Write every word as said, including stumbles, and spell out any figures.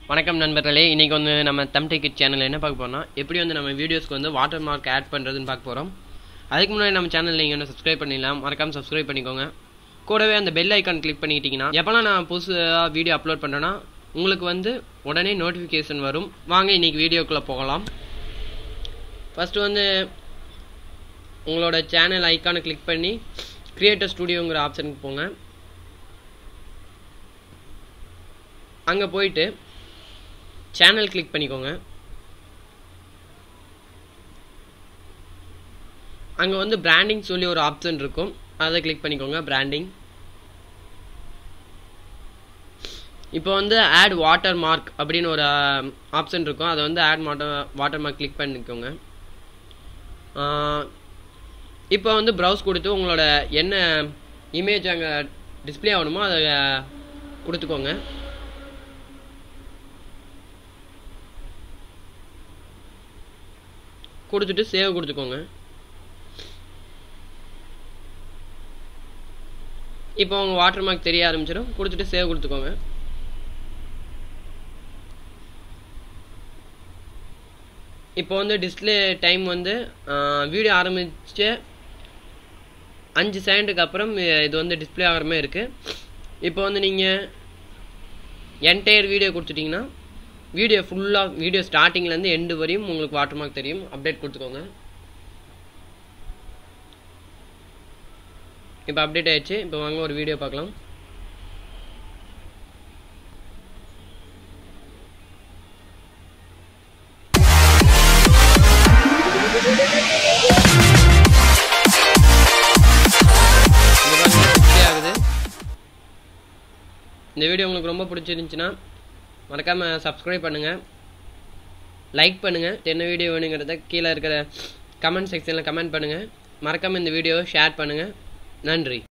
வணக்கம் நண்பர்களே, இன்னைக்கு வந்து நம்ம Tamil.So சேனல்ல என்ன பார்க்க போறோம்னா எப்படி வந்து நம்ம வீடியோஸ்க்கு வந்து வாட்டர்மார்க் ஆட் பண்றதுன்னு பார்க்க போறோம். அதுக்கு முன்னாடி நம்ம சேனல்ல நீங்க வந்து Subscribe பண்ணிடலாம். மறக்காம Subscribe பண்ணிக்கோங்க. கூடவே அந்த பெல் ஐகான் கிளிக் பண்ணிட்டீங்கன்னா எப்பலாம் நான் புதுசா வீடியோ அப்லோட் பண்றேனா உங்களுக்கு வந்து உடனே நோட்டிஃபிகேஷன் வரும். வாங்க இன்னைக்கு வீடியோக்குள்ள போகலாம். ஃபர்ஸ்ட் வந்து உங்களோட சேனல் ஐகானை கிளிக் பண்ணி கிரியேட்டர் ஸ்டுடியோங்கிற ஆப்ஷனுக்கு போங்க. அங்க போயிட்டு சேனல் கிளிக் பண்ணிக்கோங்க. அங்க வந்து பிராண்டிங் சொல்லி ஒரு ஆப்ஷன் இருக்கும், அதை கிளிக் பண்ணிக்கோங்க. பிராண்டிங். இப்போ வந்து ஆட் வாட்டர் மார்க் அப்படின்னு ஒரு ஆப்ஷன் இருக்கும், அதை வந்து ஆட் வாட்டர் மார்க் கிளிக் பண்ணிக்கோங்க. இப்போ வந்து ப்ரௌஸ் கொடுத்து உங்களோட என்ன இமேஜ் அங்கே டிஸ்பிளே ஆகணுமோ அதை கொடுத்துக்கோங்க. கொடுத்துட்டு சேவ் கொடுத்துக்கோங்க. இப்போ உங்க வாட்டர் மார்க் தெரிய ஆரம்பிச்சிடும். கொடுத்துட்டு சேவ் கொடுத்துக்கோங்க. இப்போ வந்து டிஸ்பிளே டைம் வந்து வீடியோ ஆரம்பிச்சு அஞ்சு செகண்டுக்கு அப்புறம் இது வந்து டிஸ்பிளே ஆகிற மாதிரி இருக்கு. இப்போ வந்து நீங்க என்டையர் வீடியோ கொடுத்துட்டீங்கன்னா வீடியோ ஃபுல்லாக வீடியோ ஸ்டார்டிங்லேருந்து எண்டு வரையும் உங்களுக்கு வாட்டர் மார்க் தெரியும். அப்டேட் கொடுத்துக்கோங்க. இப்போ அப்டேட் ஆயிடுச்சு. இப்போ வாங்க ஒரு வீடியோ பார்க்கலாம். ஆகுது. இந்த வீடியோ உங்களுக்கு ரொம்ப பிடிச்சிருந்துச்சுன்னா மறக்காம சப்ஸ்கிரைப் பண்ணுங்க, லைக் பண்ணுங்க. என்ன வீடியோ வேணுங்கிறத கீழே இருக்கிற கமெண்ட் செக்ஷன்ல கமெண்ட் பண்ணுங்க. மறக்காம இந்த வீடியோவை ஷேர் பண்ணுங்க. நன்றி.